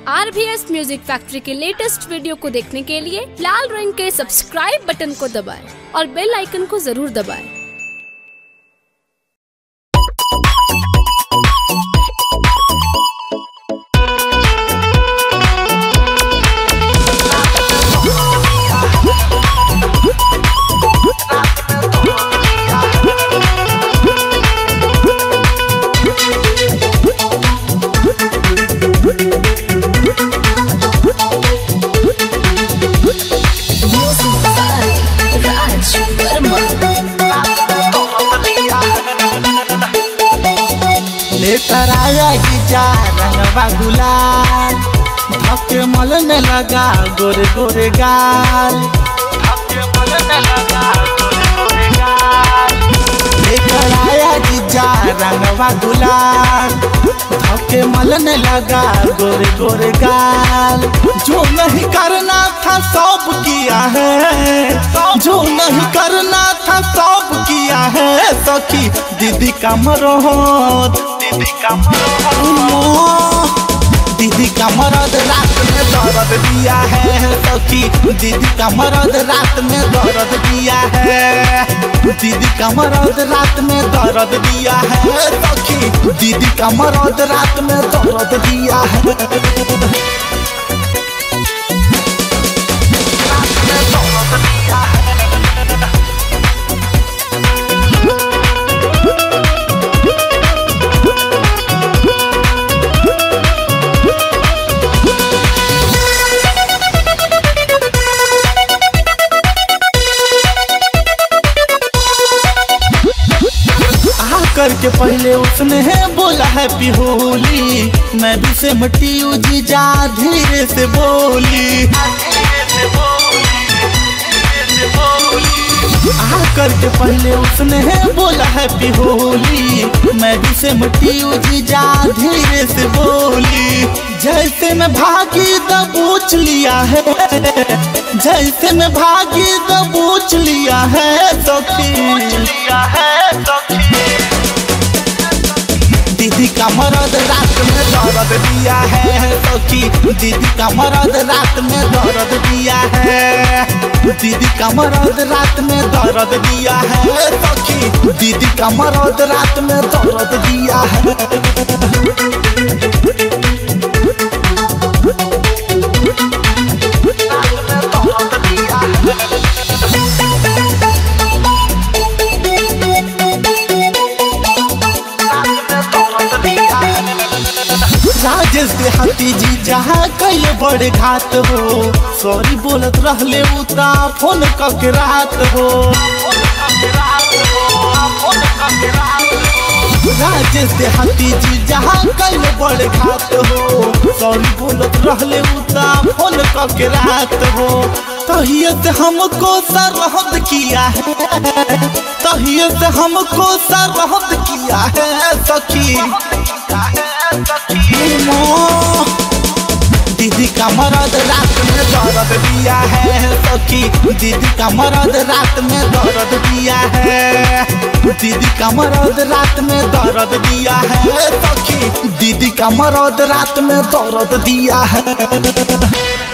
RVS music factory के latest video को देखने के लिए लाल रंग के सब्सक्राइब बटन को दबाएं और बेल आइकन को जरूर दबाएं। लेकर आया गिजा रंगवा गुलाल, धक्के मलने लगा गोरे गोरे गाल, धक्के मलने लगा गोरे गोरे गाल। लेकर आया गिजा रंगवा गुलाल, धक्के मलने लगा गोरे गोरे गाल। जो नहीं करना था सब किया है, जो नहीं करना था सब किया है। सखी दीदी का मरोद, दीदी का मरोद, दीदी का मरद रात में दर्द दिया है। सखी दीदी का मरद रात में दर्द दिया है, दीदी का मरद रात में दर्द दिया है। सखी दीदी का मरद रात में दर्द दिया है। करके पहले उसने बोला हैप्पी होली, मैं भी से मटी जीजा धीरे से बोली। करके पहले उसने बोला हैप्पी होली, मैं भी से मटी जीजा धीरे से बोली। जैसे मैं भागी दबोच लिया है, जैसे मैं भागी दबोच लिया है। सखी दीदी का मरद रात में दर्द दिया है। सखी दीदी का मरद रात में दर्द दिया है, दीदी का मरद रात में दर्द दिया है। सखी दीदी का मरद रात में दर्द दिया है। राजेश देहाती जी जहाँ कई बड़े घात हो, सॉरी बोलत रहले उता फोन कके रात हो। राजेश देहाती जी जहाँ कई बड़े घात हो, सॉरी बोलत रहले उता फोन कके रात हो। तहिए से हमको सरहद किया है, तहिए से हमको सरहद किया है। सखी दीदी का मरद रात में दर्द दिया है। सखी दीदी का मरद रात में दर्द दिया है, दीदी का मरद रात में दर्द दिया है। सखी दीदी का मरद रात में दर्द दिया है।